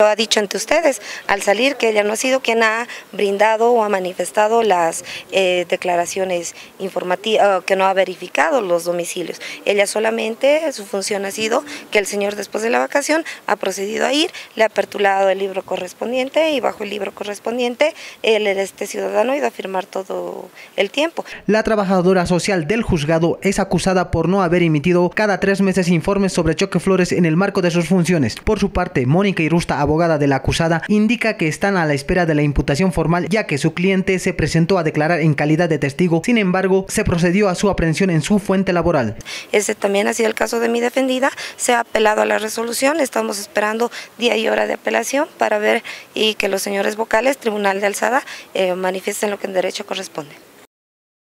Lo ha dicho ante ustedes al salir que ella no ha sido quien ha brindado o ha manifestado las declaraciones informativas, que no ha verificado los domicilios. Ella solamente, su función ha sido que el señor después de la vacación ha procedido a ir, le ha aperturado el libro correspondiente y bajo el libro correspondiente este ciudadano ha ido a firmar todo el tiempo. La trabajadora social del juzgado es acusada por no haber emitido cada 3 meses informes sobre Choque Flores en el marco de sus funciones. Por su parte, Mónica Irusta, abogada de la acusada, indica que están a la espera de la imputación formal, ya que su cliente se presentó a declarar en calidad de testigo. Sin embargo, se procedió a su aprehensión en su fuente laboral. Ese también ha sido el caso de mi defendida. Se ha apelado a la resolución. Estamos esperando día y hora de apelación para ver y que los señores vocales, Tribunal de Alzada, manifiesten lo que en derecho corresponde.